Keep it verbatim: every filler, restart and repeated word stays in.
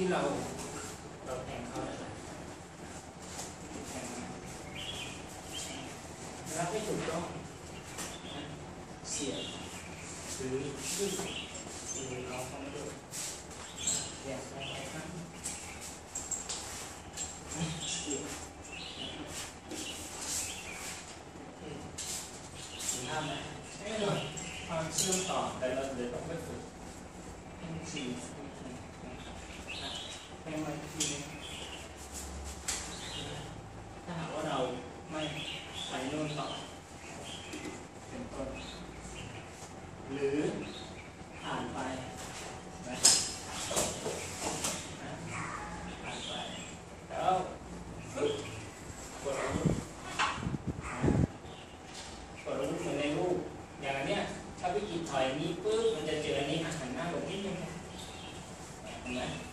ที่เราเราแทงเขาแล้วแทงรับไม่ถูกต้องเสียหรือยืดหรือเราต้องดูแยกไปข้างเสียถึงทำไหมไม่หน่อยความเชื่อมต่อแต่เราเดี๋ยวต้องไปฝึกให้สี่ให้มาทีนึงถ้าหากว่าเราไม่ไปโน่นต่อเป็นต้นหรือผ่านไปนะผ่านไปแล้วฟึ๊บกดอาวุธกดอาวุธเหมือนในรูปอย่างนี้ถ้าพี่กิจถอยนี้ปุ๊บมันจะเจออันนี้หันหน้าแบบนี้นึงเห็นไหม